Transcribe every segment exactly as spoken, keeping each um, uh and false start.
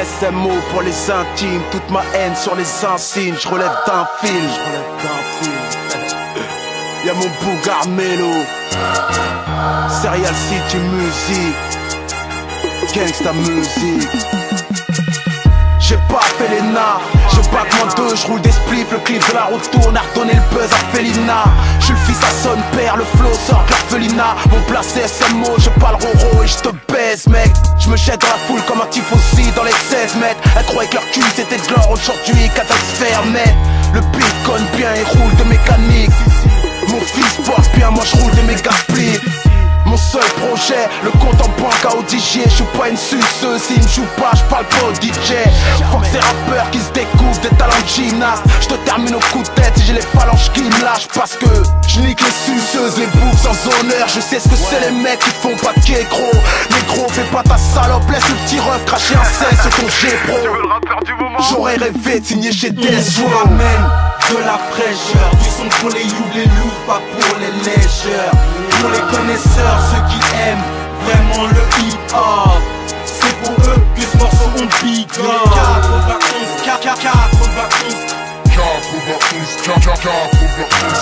S M O pour les intimes, toute ma haine sur les insignes. Je relève d'un film, y'a mon Bougar Mélo, Serial City Music, Gangsta Music. J'ai pas fait les nards, je back moins deux, je roule des spliffs, le clip de la route tourne, a redonné le buzz à Félina. Je suis le fils à son père, le flow sort de l'orphelinat. Mon placé S M O, je parle roro et je te baise mec. Je me jette dans la foule comme un tifosi dans les seize mètres. Elle croyait que leur cul c'était de l'or, aujourd'hui catastrophe net. Le beat conne bien et roule de mécanique. Mon fils bosse bien, moi je roule des méga spliffs. Mon seul projet, le compte en banque à Odigier. Je suis pas une suceuse, s'il me joue pas, je parle pas au D J. Fuck ces rappeurs qui se découvrent des talents de gymnaste. Je te termine au coup de tête si j'ai les phalanges qui me lâchent. Parce que je nique les suceuses, les bouffes sans honneur. Je sais ce que c'est les mecs qui font pas de quai gros. Négro, fais pas ta salope, laisse le petit ref cracher un seize sur ton G-Pro. J'aurais rêvé de signer chez Death Row. Ramène de la fraîcheur, du son pour les you, les loups, pas pour les légeurs. Pour les connaisseurs, ceux qui aiment vraiment le hip-hop, c'est pour eux que ce morceau on big up. quatre-vingt-onze, quatre-vingt-onze, quatre-vingt-onze, quatre-vingt-onze,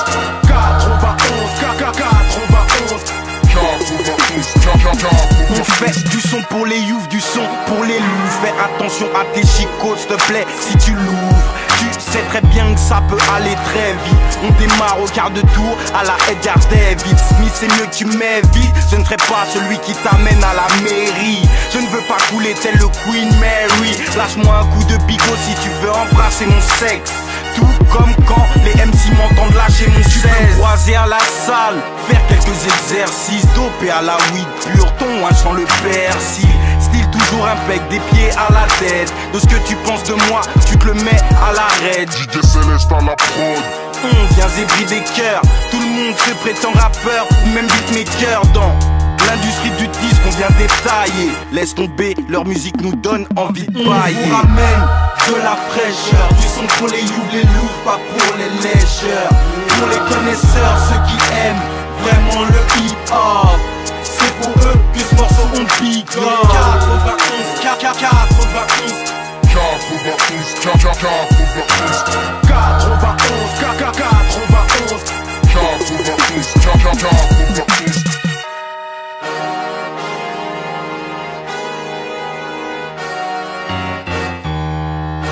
on fait du son pour les youths, du son pour les loups. Fais attention à tes chicots, s'il te plaît, si tu l'ouvres. Tu sais très bien que ça peut aller très vite. On démarre au quart de tour à la Edgar David Smith, c'est mieux que tu m'évites. Je ne serai pas celui qui t'amène à la mairie. Je ne veux pas couler tel le Queen Mary. Lâche-moi un coup de bigot si tu veux embrasser mon sexe. Tout comme quand les M C m'entendent lâcher mon seize. Tu peux croiser à la salle, faire quelques exercices, dopé à la weed pure, ton one sans le persil. Style toujours impec, des pieds à la tête. De ce que tu penses de moi, tu te le mets à l'arrêt. D J Céleste à la prod. On vient zébrer des cœurs, tout le monde se prétend rappeur ou même beatmaker dans l'industrie du disque qu'on vient détailler. Laisse tomber, leur musique nous donne envie de pailler. On vous ramène de la fraîcheur, du son pour les you, les loups, pas pour les légeurs. Pour les connaisseurs, ceux qui aiment vraiment le hip-hop, c'est pour eux que ce morceau on big up. quatre-vingt-onze, quatre-vingt-onze, quatre-vingt-onze, quatre-vingt-onze, quatre-vingt-onze, quatre-vingt-onze, quatre-vingt-onze, quatre-vingt-onze.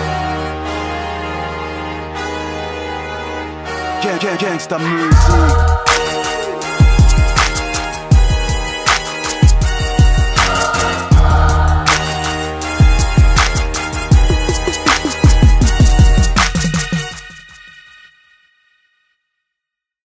Gang, gang, gangsta music.